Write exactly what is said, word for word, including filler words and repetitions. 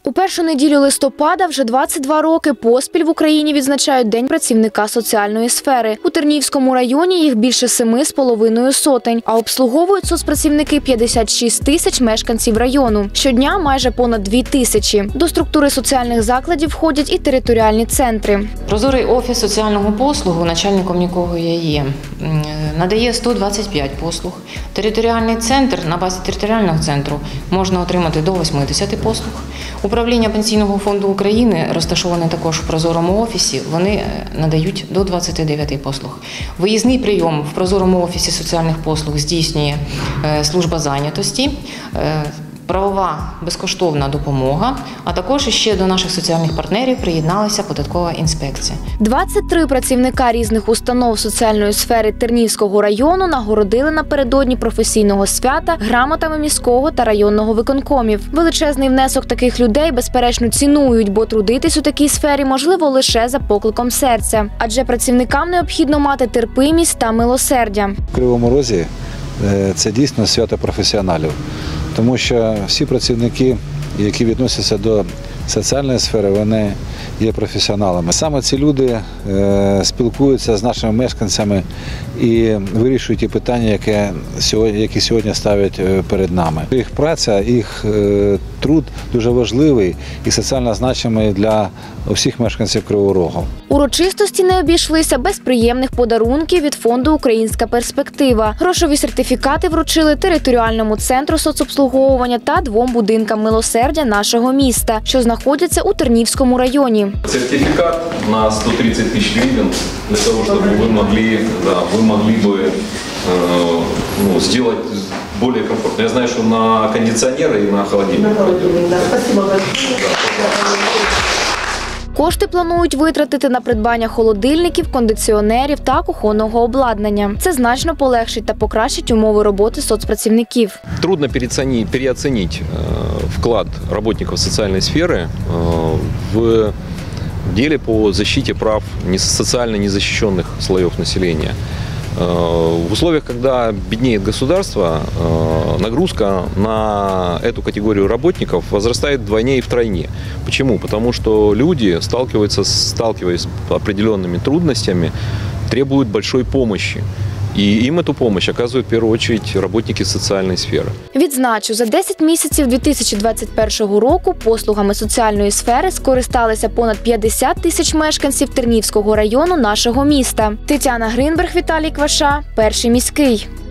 У першу неділю листопада вже двадцять два роки поспіль в Україні відзначають День працівника соціальної сфери. У Тернівському районі їх більше семи з половиною сотень, а обслуговують соцпрацівники п'ятдесят шість тисяч мешканців району. Щодня майже понад дві тисячі. До структури соціальних закладів входять і територіальні центри. Прозорий офіс соціального послугу, начальником якого я є, надає сто двадцять п'ять послуг. Територіальний центр, на базі територіального центру можна отримати до вісімдесят послуг. Управління Пенсійного фонду України розташоване також в прозорому офісі, вони надають до двадцяти дев'яти послуг. Виїзний прийом в прозорому офісі соціальних послуг здійснює служба зайнятості, правова безкоштовна допомога, а також ще до наших соціальних партнерів приєдналася податкова інспекція. двадцять три працівника різних установ соціальної сфери Тернівського району нагородили напередодні професійного свята грамотами міського та районного виконкомів. Величезний внесок таких людей безперечно цінують, бо трудитись у такій сфері можливо лише за покликом серця. Адже працівникам необхідно мати терпимість та милосердя. В Кривому Розі це дійсно свято професіоналів. Тому що всі працівники, які відносяться до соціальної сфери, вони є професіоналами. Саме ці люди спілкуються з нашими мешканцями і вирішують ті питання, які сьогодні ставлять перед нами. Їх праця, їх труд дуже важливий і соціально значимий для усіх мешканців Кривого Рогу. Урочистості не обійшлися без приємних подарунків від фонду «Українська перспектива». Грошові сертифікати вручили територіальному центру соцобслуговування та двом будинкам милосердя нашого міста, що знаходяться у Тернівському районі. Сертификат на сто тридцать тысяч гривен для того, чтобы вы могли, да, вы могли бы э, ну, сделать более комфортно. Я знаю, что на кондиционеры и на холодильник. На холодильник, да. Спасибо большое. Кошти планують витратити на придбання холодильників, кондиціонерів та кухонного обладнання. Це значно полегшить та покращить умови роботи соцпрацівників. Трудно переоценить вклад работников социальной сферы в деле по защите прав социально незащищенных слоев населения. В условиях, когда беднеет государство, нагрузка на эту категорию работников возрастает вдвойне и втройне. Почему? Потому что люди, сталкиваются, сталкиваясь с определенными трудностями, требуют большой помощи. І їм цю допомогу оказують в першу чергу працівники соціальної сфери. Відзначу, за десять місяців дві тисячі двадцять першого року послугами соціальної сфери скористалися понад п'ятдесят тисяч мешканців Тернівського району нашого міста. Тетяна Гринберг, Віталій Кваша, Перший міський.